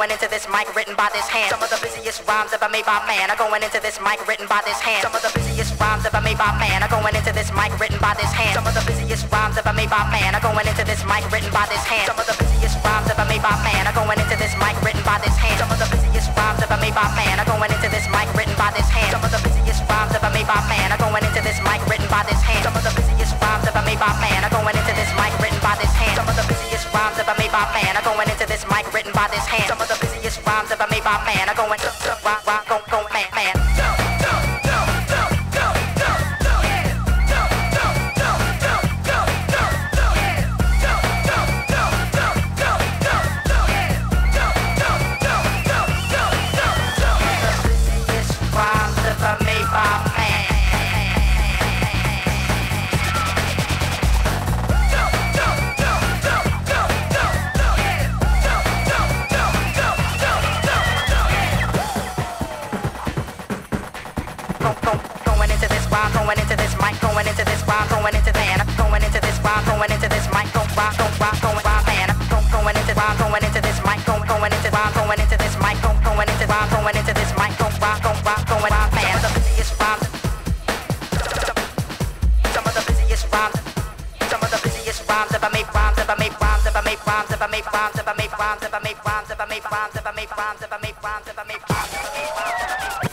going into this mic written by this hand. Some of the busiest rhymes ever made by man are going into this mic written by this hand. Some of the busiest rhymes ever made by man are going into this mic written by this hand. Some of the busiest rhymes ever made by man are going into this mic written by this hand. Some of the busiest rhymes ever made by man are going into this mic written by this hand. Some of the busiest rhymes ever made by man are going into this mic written by this hand. Some of the busiest rhymes ever made by man are going into this mic written by this hand. Some of the busiest rhymes ever made by man are going into this mic written by this hand. Some of the busiest rhymes ever made by man are going into this mic written by this hand. Some of the busiest rhymes ever made by man are going to go man. Going into this mic, going into this rhyme, going into man, going into this rhyme, going into this mic, going man, going into rhyme, going into this mic, going into rhyme, going into this mic, going into rhyme, going into this mic, going man. The busiest rhymes, some of the busiest rhymes, some of the busiest rhymes ever made rhymes, ever made rhymes, ever made rhymes, ever made rhymes, ever made rhymes, ever made rhymes, ever made rhymes, ever made rhymes, ever made rhymes, ever made rhymes, ever made rhymes.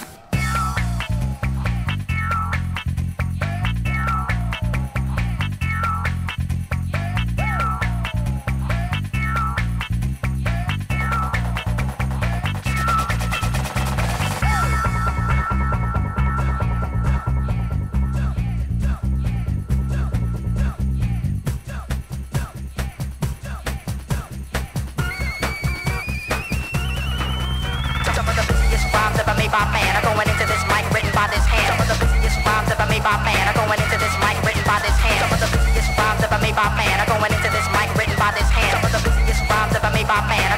By man, I'm going into this mic written by this hand. Some of the busiest rhymes ever made by man are going into this mic written by this hand. Some of the busiest rhymes ever made by man are going into this mic written by this hand. Some of the busiest rhymes ever made by man